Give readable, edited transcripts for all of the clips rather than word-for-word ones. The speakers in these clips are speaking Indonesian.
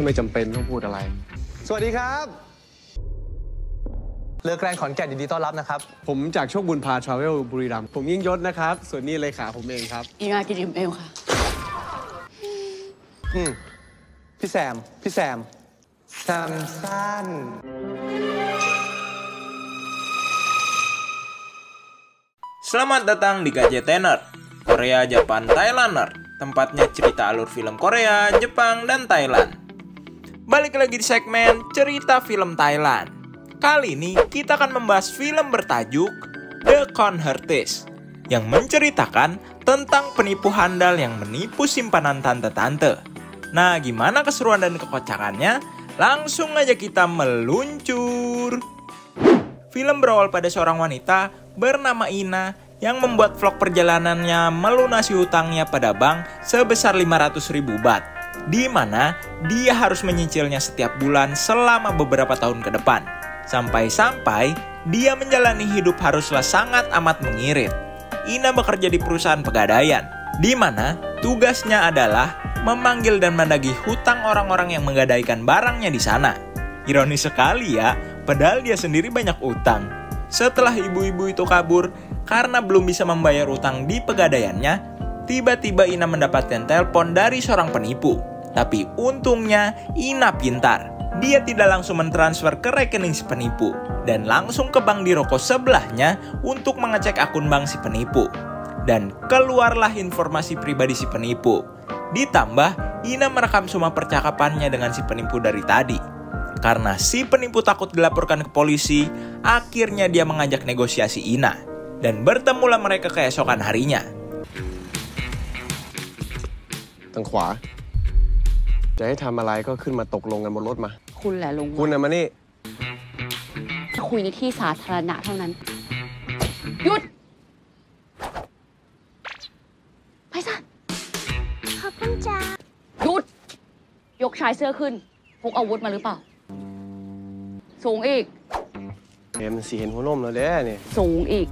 ไม่จำเป็นต้องพูดอะไรสวัสดีครับเรือแกรนขอนแก่นยินดีต้อนรับนะครับผมจากโชคบุญพาทราเวลบุรีรัมย์ผมยิ่งยศนะครับส่วนนี้เลขาผมเองครับอีงากินอิ่มเอวค่ะพี่แซมสั้น Selamat datang di KJTener, Korea, Japan, Thailander, tempatnya cerita alur film Korea, Jepang, dan Thailand. Balik lagi di segmen cerita film Thailand. Kali ini kita akan membahas film bertajuk The Con Artist yang menceritakan tentang penipu handal yang menipu simpanan tante-tante. Nah, gimana keseruan dan kekocakannya? Langsung aja kita meluncur. Film berawal pada seorang wanita bernama Ina yang membuat vlog perjalanannya melunasi hutangnya pada bank sebesar 500.000 baht, di mana dia harus menyicilnya setiap bulan selama beberapa tahun ke depan. Sampai-sampai dia menjalani hidup haruslah sangat amat mengirit. Ina bekerja di perusahaan pegadaian, di mana tugasnya adalah memanggil dan menagih hutang orang-orang yang menggadaikan barangnya di sana. Ironis sekali ya, padahal dia sendiri banyak utang. Setelah ibu-ibu itu kabur karena belum bisa membayar utang di pegadaiannya, tiba-tiba Ina mendapatkan telepon dari seorang penipu. Tapi untungnya Ina pintar. Dia tidak langsung mentransfer ke rekening si penipu dan langsung ke bank di ruko sebelahnya untuk mengecek akun bank si penipu. Dan keluarlah informasi pribadi si penipu. Ditambah Ina merekam semua percakapannya dengan si penipu dari tadi. Karena si penipu takut dilaporkan ke polisi, akhirnya dia mengajak negosiasi Ina. Dan bertemulah mereka keesokan harinya. ทางขวาจะให้ทำอะไรก็ขึ้นมาตกลงกันบนรถมาคุณแหละลงคุณน่ะมานี่จะคุยในที่สาธารณะเท่านั้นหยุดไปซะขอบคุณจ้าหยุดยกชายเสื้อขึ้นพกอาวุธมาหรือเปล่าสูงอีกมันสีเห็นหัวนมแล้วเด้เนี่ยสูงอีก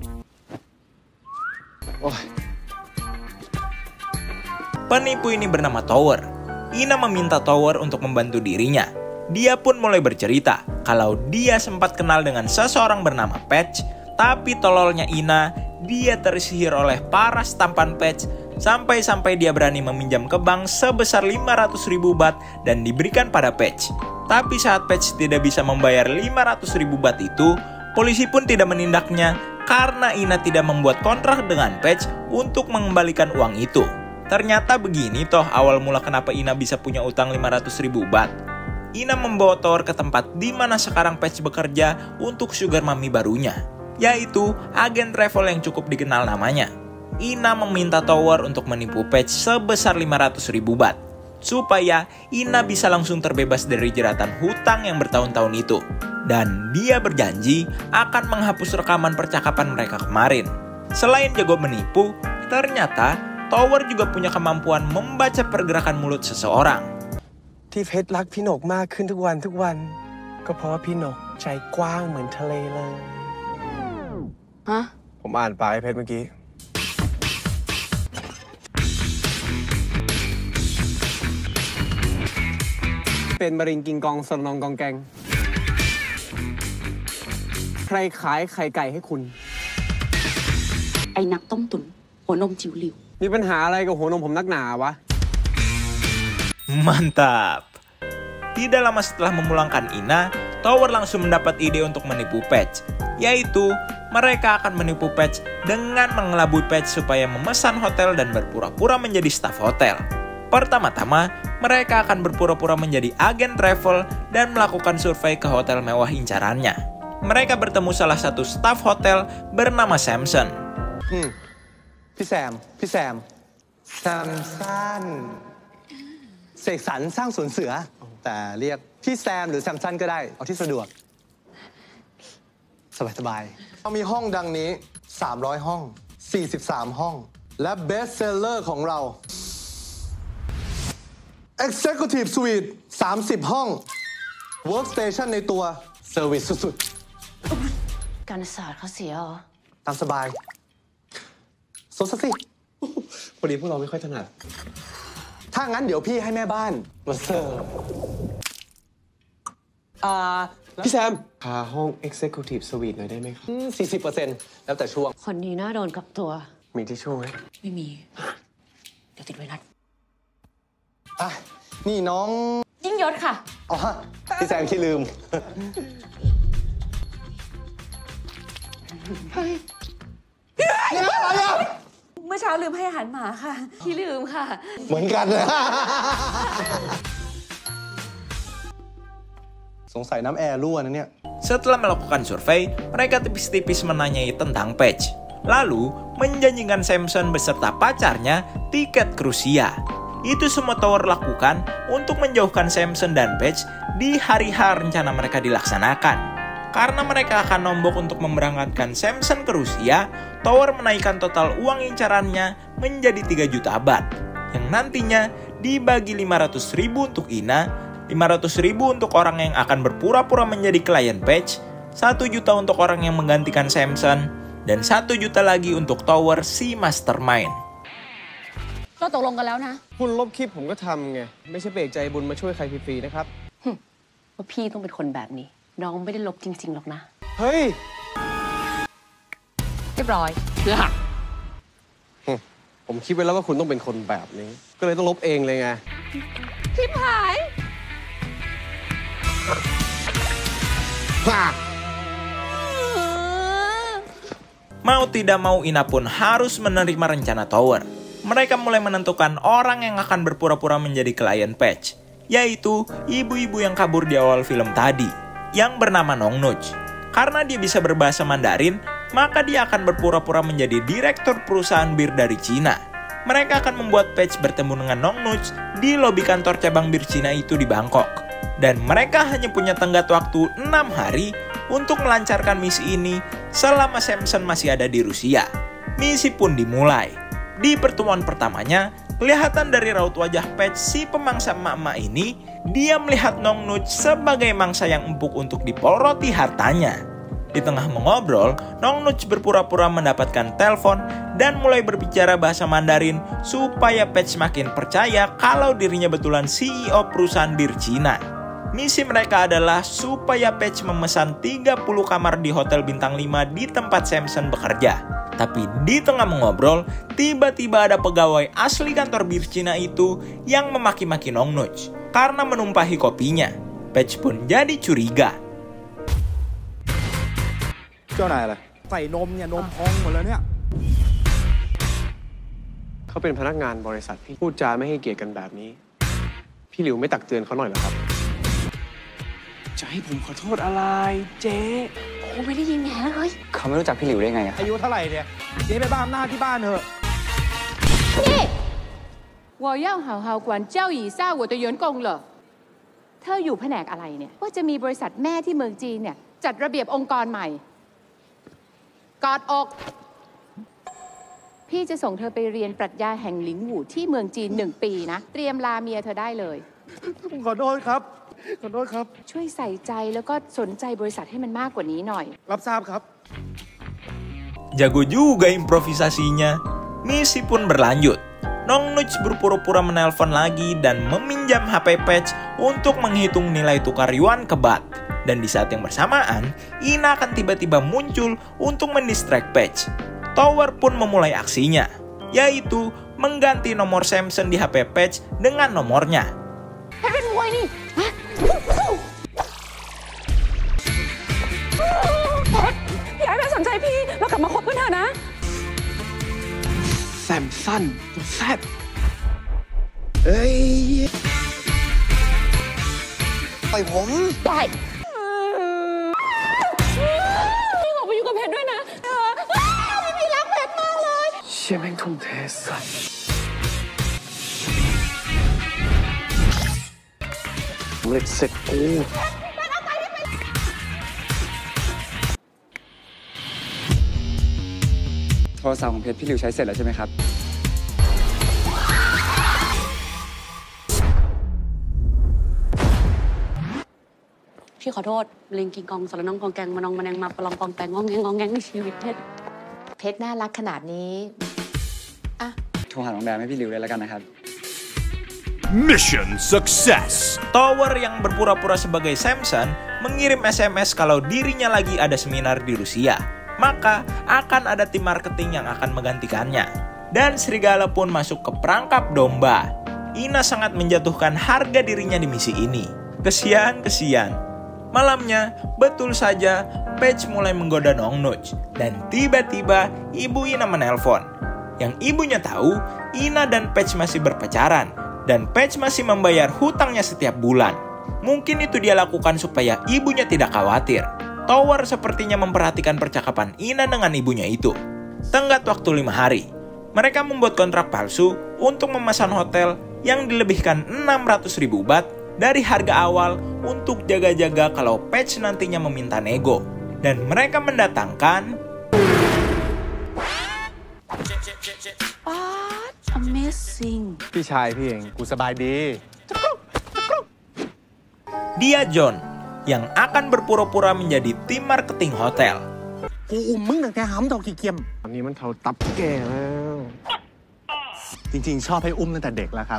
Penipu ini bernama Tower. Ina meminta Tower untuk membantu dirinya. Dia pun mulai bercerita kalau dia sempat kenal dengan seseorang bernama Patch, tapi tololnya Ina, dia tersihir oleh paras tampan Patch sampai-sampai dia berani meminjam ke bank sebesar 500.000 baht dan diberikan pada Patch. Tapi saat Patch tidak bisa membayar 500.000 baht itu, polisi pun tidak menindaknya karena Ina tidak membuat kontrak dengan Patch untuk mengembalikan uang itu. Ternyata begini toh awal mula kenapa Ina bisa punya utang 500.000 baht. Ina membawa Tower ke tempat di mana sekarang Patch bekerja untuk sugar mami barunya, yaitu agen travel yang cukup dikenal namanya. Ina meminta Tower untuk menipu Patch sebesar 500.000 baht, supaya Ina bisa langsung terbebas dari jeratan hutang yang bertahun-tahun itu. Dan dia berjanji akan menghapus rekaman percakapan mereka kemarin. Selain jago menipu, ternyata Tower juga punya kemampuan membaca pergerakan mulut seseorang. ที่เพชรรักพี่หนกมากขึ้นทุกวันก็เพราะว่าพี่หนกใจกว้างเหมือนทะเลเลยฮะผมอ่านปากไอ้เพชรเมื่อกี้เป็นมะริงกิงกองสนองกองแกงใครขายไข่ไก่ให้คุณไอ้นักต้มตุ๋นหัวนมจิ๋วหลิวมีปัญหาอะไรกับหัวนมผมนักหนาวะ Mantap. Tidak lama setelah memulangkan Ina, Tower langsung mendapat ide untuk menipu Patch, yaitu mereka akan menipu Patch dengan mengelabui Patch supaya memesan hotel dan berpura-pura menjadi staf hotel. Pertama-tama, mereka akan berpura-pura menjadi agen travel dan melakukan survei ke hotel mewah incarannya. Mereka bertemu salah satu staf hotel bernama Samson. พี่แซมสั้นเสกสรรสร้างสวนเสือแต่เรียกพี่แซมหรือแซมสั้นก็ได้เอาที่สะดวกสบายๆเรามีห้องดังนี้300ห้อง43ห้องและเบสเซลเลอร์ของเรา Executive Suite 30ห้อง Workstation ในตัวเซอร์วิสสุดๆการศาสตร์เขาเสียเหรอตามสบายโซซะสิพอดีพวกเราไม่ค่อยถนัดถ้างั้นเดี๋ยวพี่ให้แม่บ้านมาเสิร์ฟพี่แซมพาห้อง Executive Suite หน่อยได้ไหมครับ 40%แล้วแต่ช่วงคนนี้น่าโดนกับตัวมีทิชชู่ไหมไม่มี เดี๋ยวติดไวรัสอ่ะ นี่น้องยิ่งยศค่ะอ๋อพี่แซมขี้ลืมเมื่อเช้าลืมให้อาหารหมาค่ะที่ลืมค่ะเหมือนกันเลย สงสัยน้ำแอร์รั่วนะเนี่ย Setelah melakukan survei, mereka tipis-tipis menanyai tentang Paige. Lalu, menjanjikan Samson beserta pacarnya tiket ke Rusia. Itu semua Tower lakukan untuk menjauhkan Samson dan Paige di hari-hari rencana mereka dilaksanakan. Karena mereka akan nombok untuk memberangkatkan Samson ke Rusia, Tower menaikkan total uang incarannya menjadi 3 juta baht, yang nantinya dibagi 500.000 untuk Ina, 500.000 untuk orang yang akan berpura-pura menjadi klien Paige, 1 juta untuk orang yang menggantikan Samson, dan 1 juta lagi untuk Tower si mastermind. เราตกลงกันแล้วนะคุณลบคลิปผมก็ทำไง ไม่ใช่เปรกใจบุญมาช่วยใครฟรีๆนะครับว่าพี่ต้องเป็นคนแบบนี้ น้องไม่ได้ลบจริงๆหรอกนะเฮ้ยเรียบร้อยผมคิดไว้แล้วว่าคุณต้องเป็นคนแบบนี้ ก็เลยต้องลบเองเลยไงพี่ผาย Mau tidak mau Ina pun harus menerima rencana Tower. Mereka mulai menentukan orang yang akan berpura-pura menjadi klien Paige, yaitu ibu-ibu yang kabur di awal film tadi, yang bernama Nong Nuch. Karena dia bisa berbahasa Mandarin, maka dia akan berpura-pura menjadi direktur perusahaan bir dari Cina. Mereka akan membuat Paige bertemu dengan Nong Nuch di lobi kantor cabang bir Cina itu di Bangkok. Dan mereka hanya punya tenggat waktu 6 hari untuk melancarkan misi ini selama Samson masih ada di Rusia. Misi pun dimulai. Di pertemuan pertamanya, kelihatan dari raut wajah Paige si pemangsa emak-emak ini, dia melihat Nong Nuch sebagai mangsa yang empuk untuk dipeloroti hartanya. Di tengah mengobrol, Nong Nuch berpura-pura mendapatkan telepon dan mulai berbicara bahasa Mandarin supaya Paige makin percaya kalau dirinya betulan CEO perusahaan bir Cina. Misi mereka adalah supaya Paige memesan 30 kamar di hotel bintang 5 di tempat Samson bekerja. Tapi di tengah mengobrol, tiba-tiba ada pegawai asli kantor bir Cina itu yang memaki-maki Nong Nuch karena menumpahi kopinya. Paige pun jadi curiga. เจ้านายอะไรใส่นมเนี่ยนมพองหมดแล้วเนี่ยเขาเป็นพนักงานบริษัทพี่พูดจาไม่ให้เกียรติกันแบบนี้ พี่หลิวไม่ตักเตือนเขาหน่อยเหรอครับจะให้ผมขอโทษอะไรเจ๊โอ้ไม่ได้ยินแง่เลยเขาไม่รู้จักพี่หลิวได้ไงอะอายุเท่าไหร่เนี่ยเจ๊ไปบ้านหน้าที่บ้านเถอะ我要好好管教一下我的员工了เธออยู่แผนกอะไรเนี่ยว่าจะมีบริษัทแม่ที่เมืองจีนเนี่ยจัดระเบียบองค์กรใหม่กอดอกพี่จะส่งเธอไปเรียนปรัชญาแห่งหลิงหู่ที่เมืองจีน1 ปีนะเตรียมลาเมียเธอได้เลยขอโทษครับขอโทษครับช่วยใส่ใจแล้วก็สนใจบริษัทให้มันมากกว่านี้หน่อยรับทราบครับ Jago juga improvisasinya. Misi pun berlanjut. Nong Nuch berpura-pura menelpon lagi dan meminjam HP Paige untuk menghitung nilai tukar yuan ke baht. Dan di saat yang bersamaan, Ina akan tiba-tiba muncul untuk mendistract Paige. Tower pun memulai aksinya, yaitu mengganti nomor Samson di HP Paige dengan nomornya. ให้เป็นมวยนี่ฮะพี่ไอ้ไม่สนใจพี่เรากลับมาคบกันเถอะนะแซมสันแซดเอ้ยปล่อยผมได้พี่บอกไปอยู่กับเพชรด้วยนะพี่รักเพชรมากเลยเชี่ยแม่งทุ่มเทสัสผมเลยเสร็จกูโทรศัพท์ของเพชรพี่หลิวใช้เสร็จแล้วใช่ไหมครับพี่ขอโทษลิงกิงกองสารน้องกองแกงมานองมาแนงมาปลองปองแปงงองแงงในชีวิตเพชรเพชรน่ารักขนาดนี้โทรหาน้องแดนให้พี่หลิวเลยแล้วกันนะครับ Mission success. Tower yang berpura-pura sebagai Samson mengirim SMS kalau dirinya lagi ada seminar di Rusia. Maka akan ada tim marketing yang akan menggantikannya. Dan serigala pun masuk ke perangkap domba. Ina sangat menjatuhkan harga dirinya di misi ini. Kesian. Malamnya, betul saja, Paige mulai menggoda Nongnuch. Dan tiba-tiba, ibu Ina menelpon. Yang ibunya tahu, Ina dan Paige masih berpacaran. Dan Paige masih membayar hutangnya setiap bulan. Mungkin itu dia lakukan supaya ibunya tidak khawatir. Tower sepertinya memperhatikan percakapan Ina dengan ibunya itu. Tenggat waktu 5 hari. Mereka membuat kontrak palsu untuk memesan hotel yang dilebihkan 600.000 baht dari harga awal untuk jaga-jaga kalau Paige nantinya meminta nego. Dan mereka mendatangkan Amazing. พี่ชายพี่เองกูสบายดี dia John yang akan berpura-pura menjadi tim marketing hotel. กูอุ้มมึงตั้งแต่หำดอกขี้เกียมอันนี้มันเท่าตับแก่แล้วจริงๆ ชอบให้อุ้มตั้งแต่เด็กแล้วครับ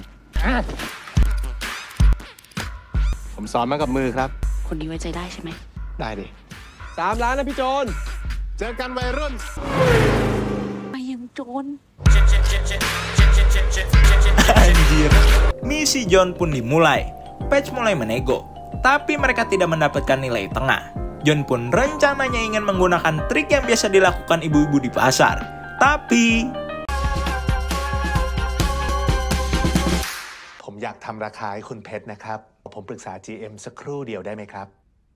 ผมสอนมากับมือครับคนนี้ไว้ใจได้ใช่ไหมได้ดิ 3 ล้านนะพี่โจนเจอกันวัยรุ่นไม่ยังโจร Anjir. Misi John pun dimulai. Paige mulai menego, tapi mereka tidak mendapatkan nilai tengah. John pun rencananya ingin menggunakan trik yang biasa dilakukan ibu-ibu di pasar. Tapi ผมอยากทำราคาให้คุณเพชรนะครับ ผมปรึกษา GM สักครู่เดียวได้ไหมครับ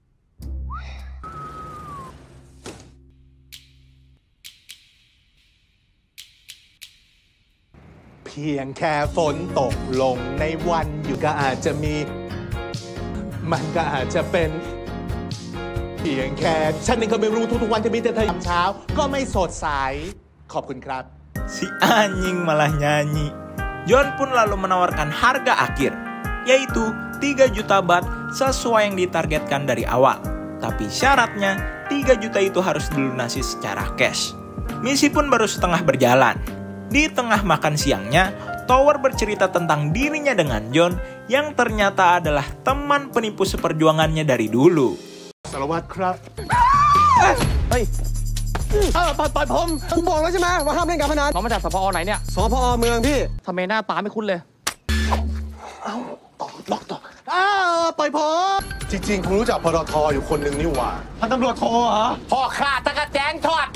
เพียงแค่ฝนตกลงในวันอยู่ก็อาจจะมี มันก็อาจจะเป็น เพียงแค่ฉันเองก็ไม่รู้ทุกๆวันจะมีแต่เธอยามเช้า ก็ไม่สดใส ขอบคุณครับ si anjing malah nyanyi. John pun lalu menawarkan harga akhir, yaitu 3 juta baht sesuai yang ditargetkan dari awal. Tapi syaratnya 3 juta itu harus dilunasi secara cash. Misi pun baru setengah berjalan. Di tengah makan siangnya, Tower bercerita tentang dirinya dengan John yang ternyata adalah teman penipu seperjuangannya dari dulu. สารวัตรครับเฮ้ยปล่อยผมบอกแล้วใช่ไหมว่าห้ามเล่นการพนันน้องมาจากสพอไหนเนี่ยสพอเมืองพี่ทำไมหน้าตาไม่คุ้นเลยปล่อยผมจริงๆผมรู้จักพรทอยู่คนหนึ่งนี่หว่าพันตำรวจโทรเหรอพ่อขาดตะกะแจงทอด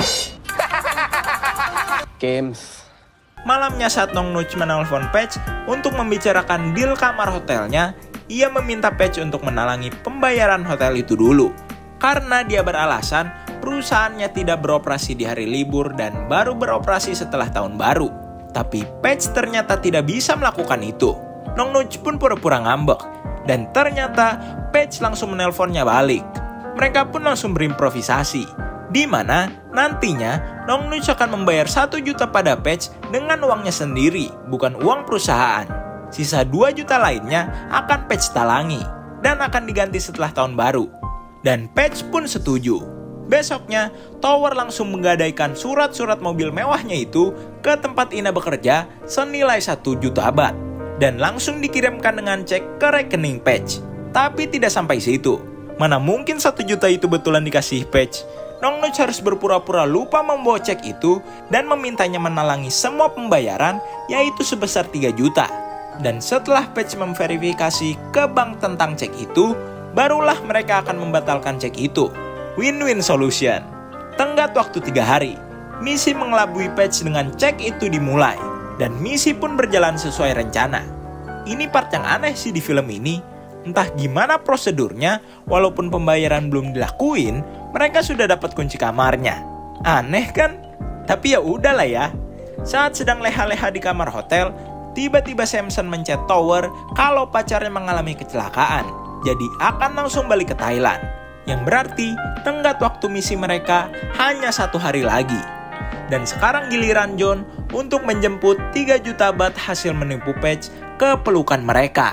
Games. Malamnya saat Nongnuch menelpon Paige untuk membicarakan deal kamar hotelnya, ia meminta Paige untuk menalangi pembayaran hotel itu dulu. Karena dia beralasan perusahaannya tidak beroperasi di hari libur dan baru beroperasi setelah tahun baru. Tapi Paige ternyata tidak bisa melakukan itu. Nongnuch pun pura-pura ngambek. Dan ternyata Paige langsung menelponnya balik. Mereka pun langsung berimprovisasi. Di mana nantinya Nongnuch akan membayar 1 juta pada Paige dengan uangnya sendiri, bukan uang perusahaan. Sisa 2 juta lainnya akan Paige talangi dan akan diganti setelah tahun baru. Dan Paige pun setuju. Besoknya, Tower langsung menggadaikan surat-surat mobil mewahnya itu ke tempat Ina bekerja senilai 1 juta baht. Dan langsung dikirimkan dengan cek ke rekening Paige. Tapi tidak sampai situ. Mana mungkin 1 juta itu betulan dikasih Paige. Nongnuch harus berpura-pura lupa membawa cek itu dan memintanya menalangi semua pembayaran, yaitu sebesar 3 juta. Dan setelah Paige memverifikasi ke bank tentang cek itu, barulah mereka akan membatalkan cek itu. Win-win solution. Tenggat waktu 3 hari, misi mengelabui Paige dengan cek itu dimulai. Dan misi pun berjalan sesuai rencana. Ini part yang aneh sih di film ini. Entah gimana prosedurnya, walaupun pembayaran belum dilakuin, mereka sudah dapat kunci kamarnya. Aneh kan? Tapi ya udahlah ya. Saat sedang leha-leha di kamar hotel, tiba-tiba Samson menchat Tower kalau pacarnya mengalami kecelakaan. Jadi akan langsung balik ke Thailand. Yang berarti tenggat waktu misi mereka hanya 1 hari lagi. Dan sekarang giliran John untuk menjemput 3 juta baht hasil menipu Paige ke pelukan mereka.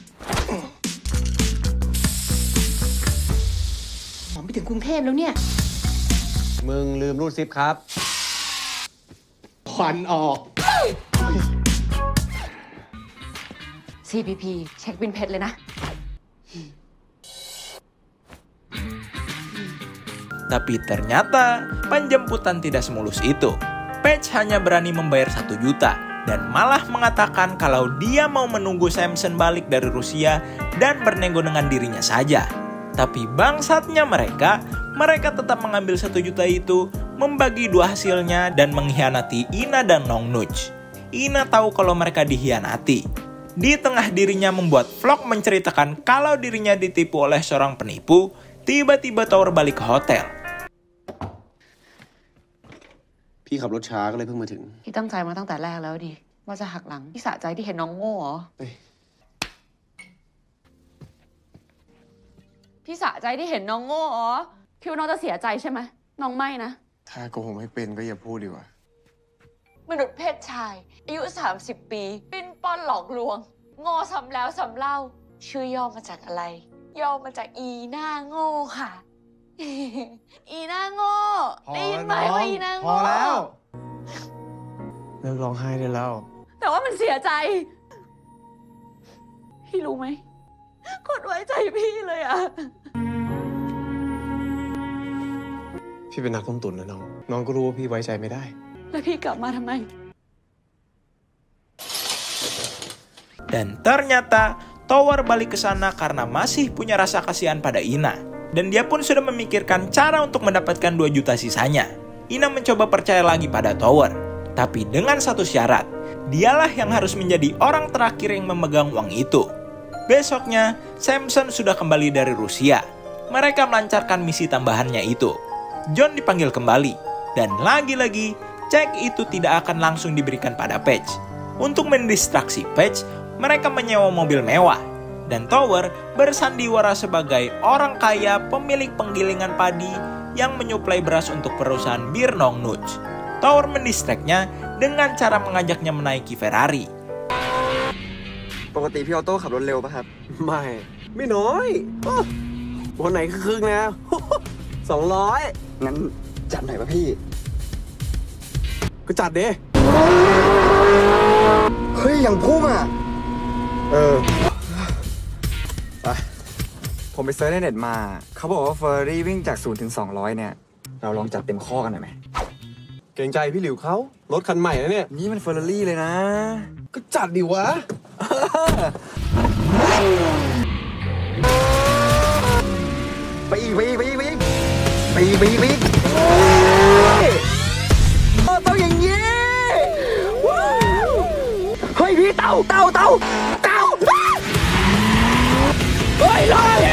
ผมไปถึงกรุงเทพแล้วเนี่ยมึงลืมรูดซิปครับควันออก CPP เช็คบินเพชรเลยนะ Tapi ternyata penjemputan tidak semulus itu. Paige hanya berani membayar 1 juta dan malah mengatakan kalau dia mau menunggu Samson balik dari Rusia dan bernego dengan dirinya saja. Tapi bangsatnya mereka tetap mengambil 1 juta itu, membagi 2 hasilnya dan mengkhianati Ina dan Nongnuch. Ina tahu kalau mereka dikhianati. Di tengah dirinya membuat vlog menceritakan kalau dirinya ditipu oleh seorang penipu, tiba-tiba Tower balik ke hotel. พี่ขับรถช้าก็เลยเพิ่งมาถึงพี่ตั้งใจมาตั้งแต่แรกแล้วดิว่าจะหักหลังพี่สะใจที่เห็นน้องโง่เหรอพี่สะใจที่เห็นน้องโง่เหรอคิดว่าน้องจะเสียใจใช่ไหมน้องไม่นะถ้าโกหกไม่เป็นก็อย่าพูดดีกว่ามนุษย์เพศชายอายุ30 ปีปิ้นป้อนหลอกลวงโง่ซ้ำแล้วซ้ำเล่าชื่อย่อมาจากอะไรย่อมาจากอีหน้าโง่ค่ะ อีหน้าโง่ได้ยินไหมว่าอีหน้าโง่พอแล้วเลิกร้องไห้ได้แล้วแต่ว่ามันเสียใจ พี่รู้ไหมกดไว้ใจพี่เลยอะพี่เป็นนักต้มตุ๋นนะน้อง น้องก็รู้ว่าพี่ไว้ใจไม่ได้แล้วพี่กลับมาทำไม Dan ternyata Tower balik ke sana karena masih punya rasa kasihan pada Ina. Dan dia pun sudah memikirkan cara untuk mendapatkan 2 juta sisanya. Ina mencoba percaya lagi pada Tower. Tapi dengan satu syarat, dialah yang harus menjadi orang terakhir yang memegang uang itu. Besoknya, Samson sudah kembali dari Rusia. Mereka melancarkan misi tambahannya itu. John dipanggil kembali. Dan lagi-lagi, cek itu tidak akan langsung diberikan pada Paige. Untuk mendistraksi Paige, mereka menyewa mobil mewah. Dan Tower bersandiwara sebagai orang kaya pemilik penggilingan padi yang menyuplai beras untuk perusahaan bir Nongnuch. Tower mendistraknya dengan cara mengajaknya menaiki Ferrari. ปกติพี่ออโต้ขับรถเร็วป่ะครับไม่น้อยวันไหนครึ่งนะ 200 งั้นจัดหน่อยป่ะพี่ก็จัดดิเฮ้ยอย่างพุ่งอ่ะ ไป ผมไปเซิร์ชในเน็ตมา เขาบอกว่าเฟอร์รี่วิ่งจาก0 ถึง 200เนี่ย เราลองจัดเต็มข้อกันหน่อยไหมเกรงใจพี่หลิวเขารถคันใหม่นะเนี่ยนี่มันเฟอร์รารี่เลยนะก็จัดดิวะไปอีกต้องอย่างนี้เฮ้ยพี่เต่าเฮ้ยรอด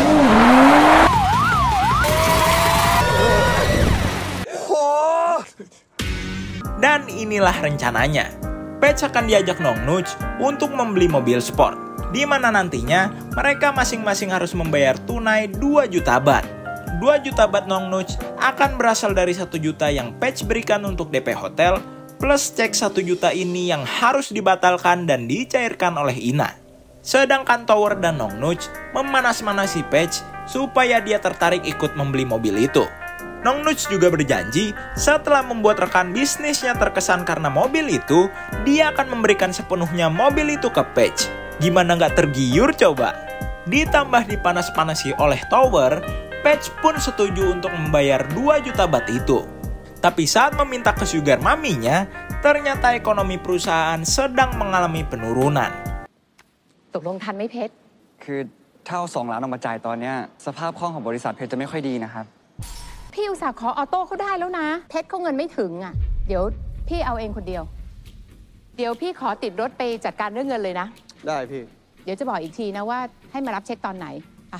Dan inilah rencananya. Paige akan diajak Nongnuch untuk membeli mobil sport, di mana nantinya mereka masing-masing harus membayar tunai 2 juta baht. 2 juta baht Nongnuch akan berasal dari 1 juta yang Paige berikan untuk DP hotel, plus cek 1 juta ini yang harus dibatalkan dan dicairkan oleh Ina. Sedangkan Tower dan Nongnuch memanas-manasi Paige supaya dia tertarik ikut membeli mobil itu. Nongnuch juga berjanji setelah membuat rekan bisnisnya terkesan karena mobil itu, dia akan memberikan sepenuhnya mobil itu ke Paige. Gimana nggak tergiur coba? Ditambah dipanas-panasi oleh Tower, Paige pun setuju untuk membayar 2 juta baht itu. Tapi saat meminta ke sugar maminya, ternyata ekonomi perusahaan sedang mengalami penurunan. ตกลงทันไหมเพชรคือถ้าเอา2 ล้านออกมาจ่ายตอนเนี้ยสภาพคล่องของบริษัทเพชรจะไม่ค่อยดีนะครับพี่อุตส่าห์ขอออโต้เขาได้แล้วนะ เพชรเขาเงินไม่ถึงอ่ะ เดี๋ยวพี่เอาเองคนเดียว เดี๋ยวพี่ขอติดรถไปจัดการเรื่องเงินเลยนะได้พี่เดี๋ยวจะบอกอีกทีนะว่าให้มารับเช็คตอนไหนอ่ะ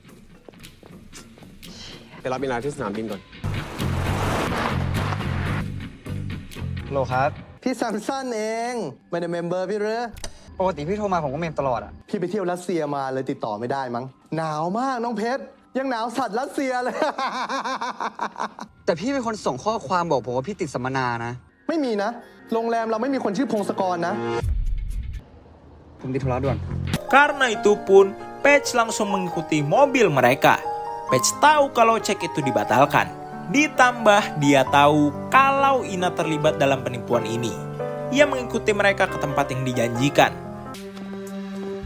ไปรับเวลาที่สนามบินก่อนโลครับพี่แซมสันเองไม่ได้เมมเบอร์พี่เรือปกติพี่โทรมาผมก็เมมตลอดอ่ะพี่ไปเที่ยวรัสเซียมาเลยติดต่อไม่ได้มั้งหนาวมากน้องเพชรยังหนาวสัตว์รัสเซียเลยแต่พี่เป็นคนส่งข้อความบอกผมว่าพี่ติดสัมมนานะไม่มีนะ โรงแรมเราไม่มีคนชื่อพงศกรนะผมติดธุระด่วน Karena itu pun, Paige langsung mengikuti mobil mereka. Paige tahu kalau cek itu dibatalkan. Ditambah dia tahu kalau Ina terlibat dalam penipuan ini. Ia mengikuti mereka ke tempat yang dijanjikan.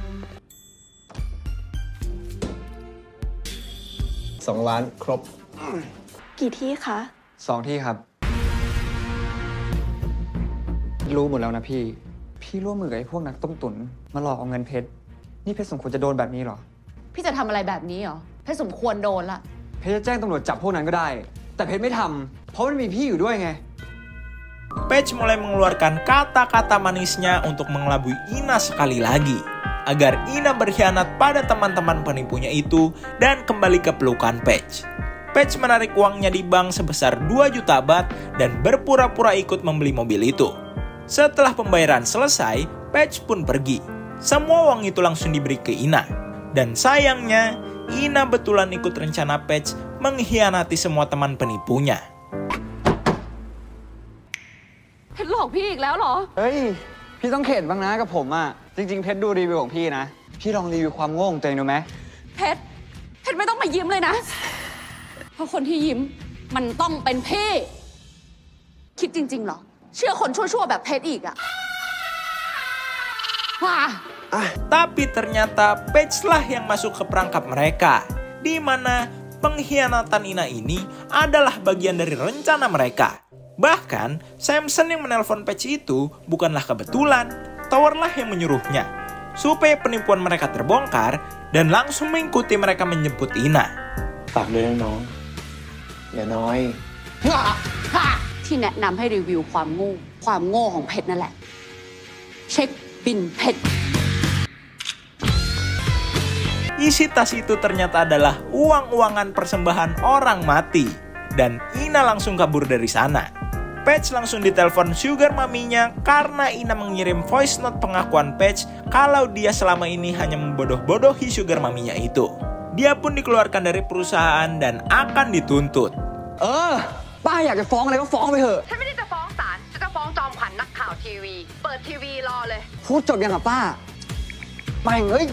2 ล้านครบกี่ที่คะ 2 ที่ครับ รู้หมดแล้วนะพี่ พี่ร่วมมือกับไอ้พวกนักต้มตุ๋นมาหลอกเอาเงินเพชร นี่เพชรสมควรจะโดนแบบนี้เหรอพี่จะทำอะไรแบบนี้เหรอ เพชรสมควรโดนละเพชรจะแจ้งตำรวจจับพวกนั้นก็ได้ แต่เพชรไม่ทำเพราะมันมีพี่อยู่ด้วยไง Page mulai mengeluarkan kata-kata manisnya untuk mengelabui Ina sekali lagi, agar Ina berkhianat pada teman-teman penipunya itu dan kembali ke pelukan Page. Page menarik uangnya di bank sebesar 2 juta baht dan berpura-pura ikut membeli mobil itu. Setelah pembayaran selesai, Page pun pergi. Semua uang itu langsung diberi ke Ina. Dan sayangnya, Ina betulan ikut rencana Page mengkhianati semua teman penipunya. เพชรหลอกพี่อีกแล้วเหรอเฮ้ย พี่ต้องเข็ดบ้างนะกับผมอ่ะ จริงๆ เพชรดูรีวิวของพี่นะ พี่ลองรีวิวความโง่ของตัวเองดูไหมเพชรไม่ต้องมายิ้มเลยนะ เพราะคนที่ยิ้มมันต้องเป็นพี่ คิดจริงๆเหรอ เชื่อคนชั่วๆแบบเพชรอีกอะWah. Tapi ternyata Page lah yang masuk ke perangkap mereka, di mana pengkhianatan Ina ini adalah bagian dari rencana mereka. Bahkan, Samson yang menelpon Page itu bukanlah kebetulan, Tower lah yang menyuruhnya, supaya penipuan mereka terbongkar dan langsung mengikuti mereka menjemput Ina. ฝากด้วยนะน้อง อย่าน้อยที่แนะนำให้รีวิวความโง่ของเพชรนั่นแหละ เช็คบินเพชร Isi tas itu ternyata adalah uang-uangan persembahan orang mati. Dan Ina langsung kabur dari sana. Page langsung ditelepon sugar maminya karena Ina mengirim voice note pengakuan Page kalau dia selama ini hanya membodoh-bodohi sugar maminya itu. Dia pun dikeluarkan dari perusahaan dan akan dituntut. ป้าอยากจะฟ้องอะไรก็ฟ้องไปเถอะฉันไม่ได้จะฟ้องศาลฉันจะฟ้องจอมขวัญนักข่าวทีวี เปิดทีวีรอเลยพูดจบยังอ่ะป้าแม่งเอ้ย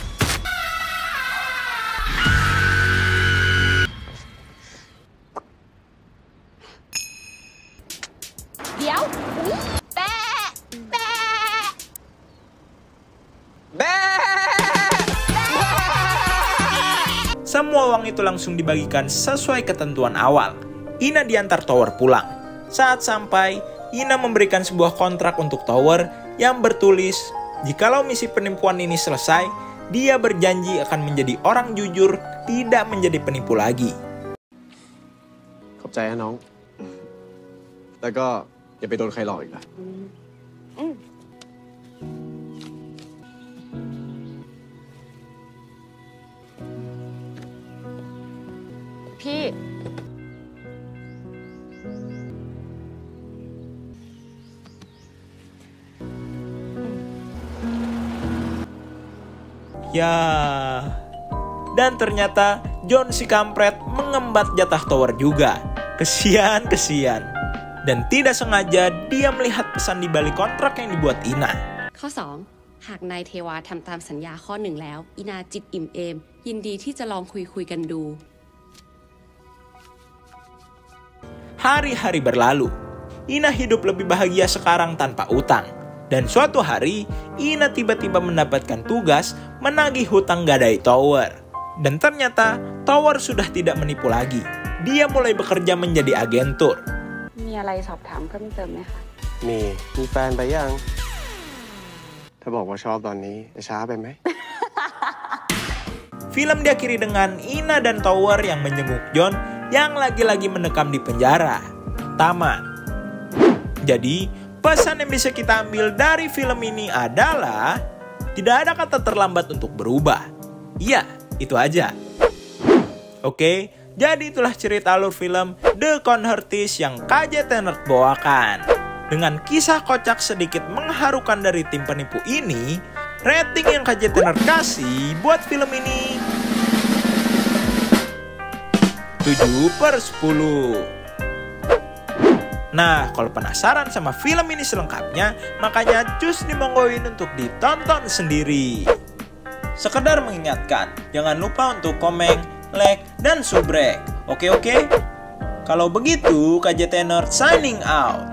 เดี๋ยวแปะ Semua uang itu langsung dibagikan sesuai ketentuan awal. Ina diantar Tower pulang. Saat sampai, Ina memberikan sebuah kontrak untuk Tower yang bertulis, jikalau misi penipuan ini selesai, dia berjanji akan menjadi orang jujur, tidak menjadi penipu lagi. ขอบใจนะน้อง แล้วก็อย่าไปโดนใครหลอกอีกนะพี่ Ya, dan ternyata John si kampret mengembat jatah Tower juga. Kesian. Dan tidak sengaja dia melihat pesan di balik kontrak yang dibuat Ina. ข้อ 2 หากนายเทวาทำตามสัญญาข้อ 1 แล้วอินาจิตอิ่มเอมยินดีที่จะลองคุยกันดู Hari-hari berlalu. Ina hidup lebih bahagia sekarang tanpa utang. Dan suatu hari, Ina tiba-tiba mendapatkan tugas menagih hutang gadai Tower. Dan ternyata, Tower sudah tidak menipu lagi. Dia mulai bekerja menjadi agentur. มีอะไรสอบถามเพิ่มเติมไหมคะมีแฟนไปยัง ถ้าบอกว่าชอบตอนนี้จะช้าไปไหม Film diakhiri dengan Ina dan Tower yang menjenguk John yang lagi-lagi mendekam di penjara. Tamat. Jadi, pesan yang bisa kita ambil dari film ini adalah tidak ada kata terlambat untuk berubah. Iya, itu aja. Oke, jadi itulah cerita alur film The Convertist yang KJT Nerd bawakan. Dengan kisah kocak sedikit mengharukan dari tim penipu ini, rating yang KJT Nerd kasih buat film ini 7/10. Nah, kalau penasaran sama film ini selengkapnya, makanya cus dimonggoin untuk ditonton sendiri. Sekedar mengingatkan, jangan lupa untuk komen, like, dan subrek. Oke? Kalau begitu, KJT Nerd signing out.